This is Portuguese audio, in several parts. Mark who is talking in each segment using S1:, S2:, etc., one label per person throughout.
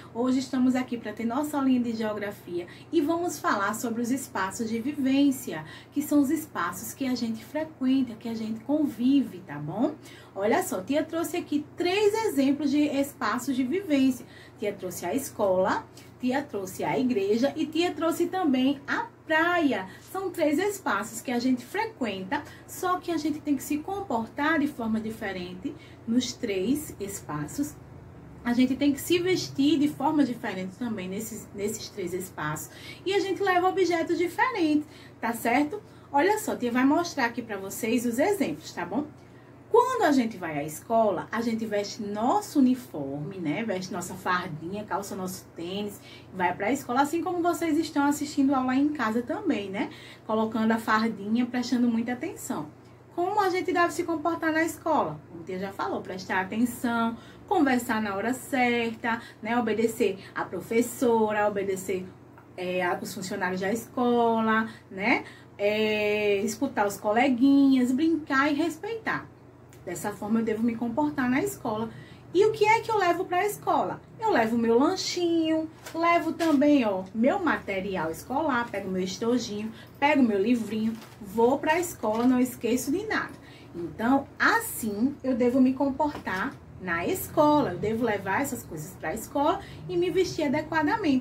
S1: Hoje estamos aqui para ter nossa aulinha de geografia e vamos falar sobre os espaços de vivência, que são os espaços que a gente frequenta, que a gente convive, tá bom? Olha só, tia trouxe aqui 3 exemplos de espaços de vivência. Tia trouxe a escola, tia trouxe a igreja e tia trouxe também a praia. São 3 espaços que a gente frequenta, só que a gente tem que se comportar de forma diferente nos 3 espaços. A gente tem que se vestir de forma diferente também nesses 3 espaços. E a gente leva objetos diferentes, tá certo? Olha só, tia vai mostrar aqui pra vocês os exemplos, tá bom? Quando a gente vai à escola, a gente veste nosso uniforme, né? Veste nossa fardinha, calça nosso tênis, vai pra escola, assim como vocês estão assistindo aula em casa também, né? Colocando a fardinha, prestando muita atenção. Como a gente deve se comportar na escola? Como o tia já falou, prestar atenção, conversar na hora certa, né? Obedecer a professora, obedecer os funcionários da escola, né? Escutar os coleguinhas, brincar e respeitar. Dessa forma eu devo me comportar na escola. E o que é que eu levo para a escola? Eu levo meu lanchinho, levo também, ó, meu material escolar, pego meu estojinho, pego meu livrinho, vou para a escola, não esqueço de nada. Então, assim eu devo me comportar na escola. Eu devo levar essas coisas para a escola e me vestir adequadamente.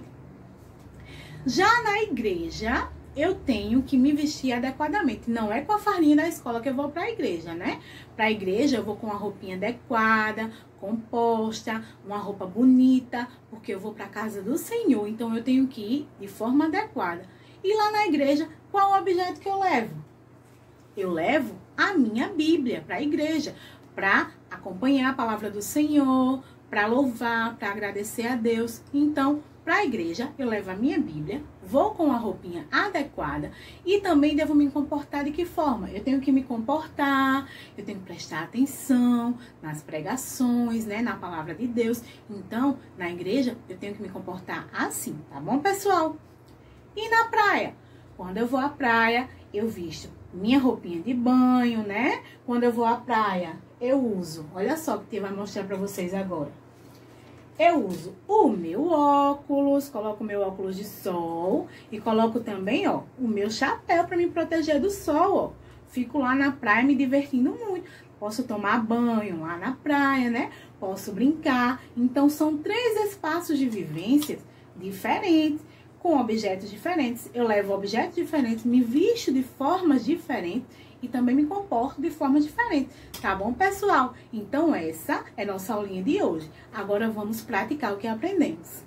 S1: Já na igreja, eu tenho que me vestir adequadamente. Não é com a fardinha da escola que eu vou para a igreja, né? Para a igreja eu vou com uma roupinha adequada, composta, uma roupa bonita, porque eu vou para a casa do Senhor. Então eu tenho que ir de forma adequada. E lá na igreja, qual o objeto que eu levo? Eu levo a minha Bíblia para a igreja, para acompanhar a palavra do Senhor, para louvar, para agradecer a Deus. Então, para a igreja, eu levo a minha Bíblia, vou com a roupinha adequada e também devo me comportar de que forma? Eu tenho que me comportar, eu tenho que prestar atenção nas pregações, né, na palavra de Deus. Então, na igreja, eu tenho que me comportar assim, tá bom, pessoal? E na praia? Quando eu vou à praia, eu visto minha roupinha de banho, né? Quando eu vou à praia, eu uso, olha só o que vai mostrar para vocês agora. Eu uso o meu óculos, coloco o meu óculos de sol e coloco também, ó, o meu chapéu para me proteger do sol, ó. Fico lá na praia me divertindo muito. Posso tomar banho lá na praia, né? Posso brincar. Então, são 3 espaços de vivência diferentes, com objetos diferentes. Eu levo objetos diferentes, me visto de formas diferentes e também me comporto de forma diferente, tá bom, pessoal? Então, essa é nossa aulinha de hoje. Agora, vamos praticar o que aprendemos.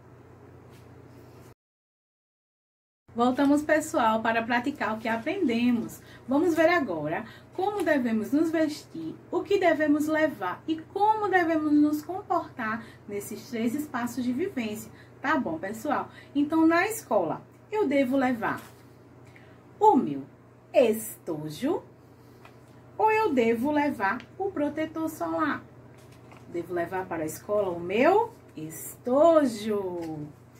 S1: Voltamos, pessoal, para praticar o que aprendemos. Vamos ver agora como devemos nos vestir, o que devemos levar e como devemos nos comportar nesses 3 espaços de vivência, tá bom, pessoal? Então, na escola, eu devo levar o meu estojo ou eu devo levar o protetor solar? Devo levar para a escola o meu estojo.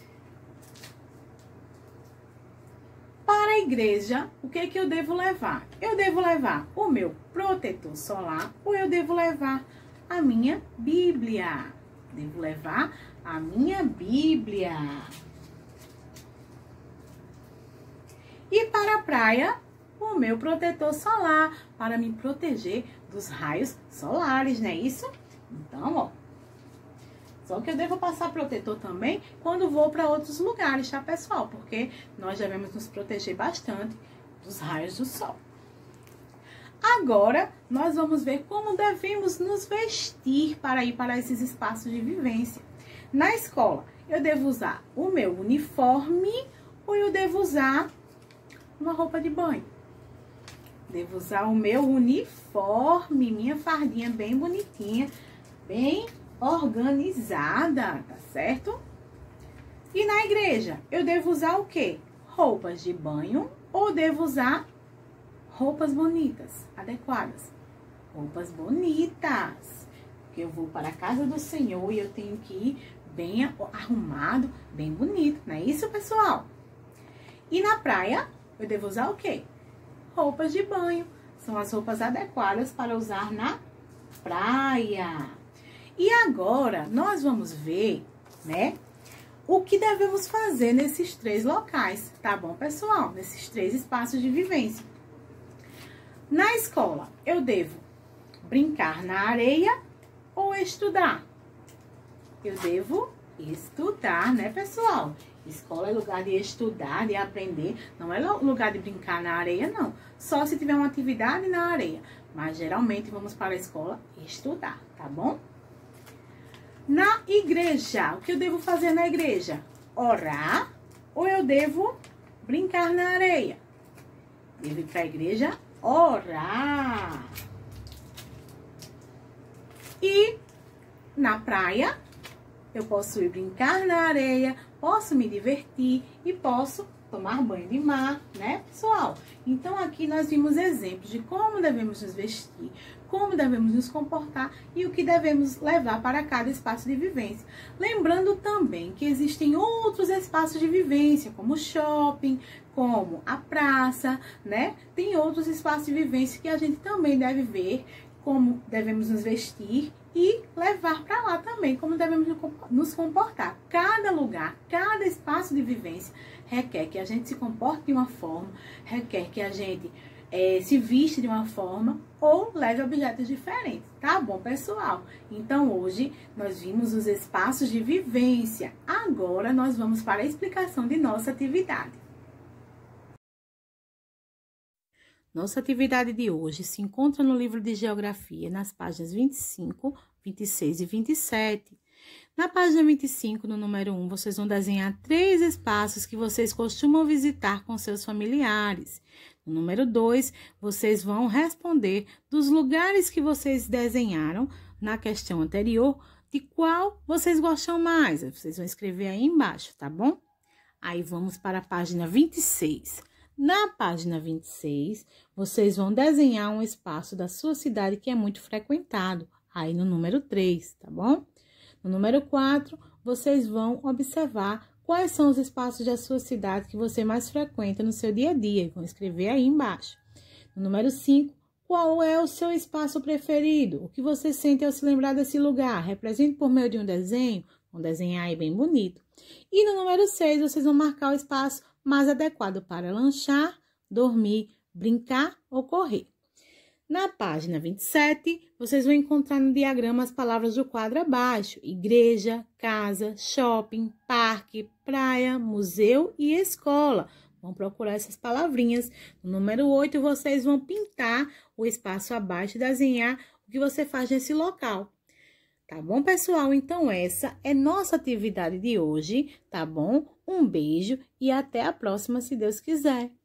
S1: Para a igreja, o que é que eu devo levar? Eu devo levar o meu protetor solar ou eu devo levar a minha Bíblia? Devo levar a minha Bíblia. E para a praia, o meu protetor solar, para me proteger dos raios solares, não é isso? Então, ó, só que eu devo passar protetor também quando vou para outros lugares, tá, pessoal? Porque nós devemos nos proteger bastante dos raios do sol. Agora, nós vamos ver como devemos nos vestir para ir para esses espaços de vivência. Na escola, eu devo usar o meu uniforme ou eu devo usar uma roupa de banho? Devo usar o meu uniforme, minha fardinha bem bonitinha, bem organizada, tá certo? E na igreja, eu devo usar o quê? Roupas de banho ou devo usar roupas bonitas, adequadas? Roupas bonitas, porque eu vou para a casa do Senhor e eu tenho que ir bem arrumado, bem bonito, não é isso, pessoal? E na praia, eu devo usar o quê? Roupas de banho. São as roupas adequadas para usar na praia. E agora, nós vamos ver, né, o que devemos fazer nesses 3 locais, tá bom, pessoal? Nesses 3 espaços de vivência. Na escola, eu devo brincar na areia ou estudar? Eu devo estudar, né, pessoal? Escola é lugar de estudar, de aprender. Não é lugar de brincar na areia, não. Só se tiver uma atividade na areia. Mas, geralmente, vamos para a escola estudar, tá bom? Na igreja, o que eu devo fazer na igreja? Orar ou eu devo brincar na areia? Devo ir para a igreja orar. E na praia, eu posso ir brincar na areia, posso me divertir e posso tomar banho de mar, né, pessoal? Então, aqui nós vimos exemplos de como devemos nos vestir, como devemos nos comportar e o que devemos levar para cada espaço de vivência. Lembrando também que existem outros espaços de vivência, como o shopping, como a praça, né? Tem outros espaços de vivência que a gente também deve ver como devemos nos vestir e levar para lá também como devemos nos comportar. Cada lugar, cada espaço de vivência requer que a gente se comporte de uma forma, requer que a gente se viste de uma forma ou leve objetos diferentes, tá bom, pessoal? Então, hoje nós vimos os espaços de vivência. Agora, nós vamos para a explicação de nossa atividade. Nossa atividade de hoje se encontra no livro de Geografia, nas páginas 25, 26 e 27. Na página 25, no número 1, vocês vão desenhar 3 espaços que vocês costumam visitar com seus familiares. No número 2, vocês vão responder dos lugares que vocês desenharam na questão anterior, de qual vocês gostam mais. Vocês vão escrever aí embaixo, tá bom? Aí vamos para a página 26. Na página 26, vocês vão desenhar um espaço da sua cidade que é muito frequentado, aí no número 3, tá bom? No número 4, vocês vão observar quais são os espaços da sua cidade que você mais frequenta no seu dia a dia, e vão escrever aí embaixo. No número 5, qual é o seu espaço preferido? O que você sente ao se lembrar desse lugar? Represente por meio de um desenho, vão desenhar aí bem bonito. E no número 6, vocês vão marcar o espaço mais adequado para lanchar, dormir, brincar ou correr. Na página 27, vocês vão encontrar no diagrama as palavras do quadro abaixo: igreja, casa, shopping, parque, praia, museu e escola. Vão procurar essas palavrinhas. No número 8, vocês vão pintar o espaço abaixo e desenhar o que você faz nesse local. Tá bom, pessoal? Então, essa é nossa atividade de hoje, tá bom? Um beijo e até a próxima, se Deus quiser.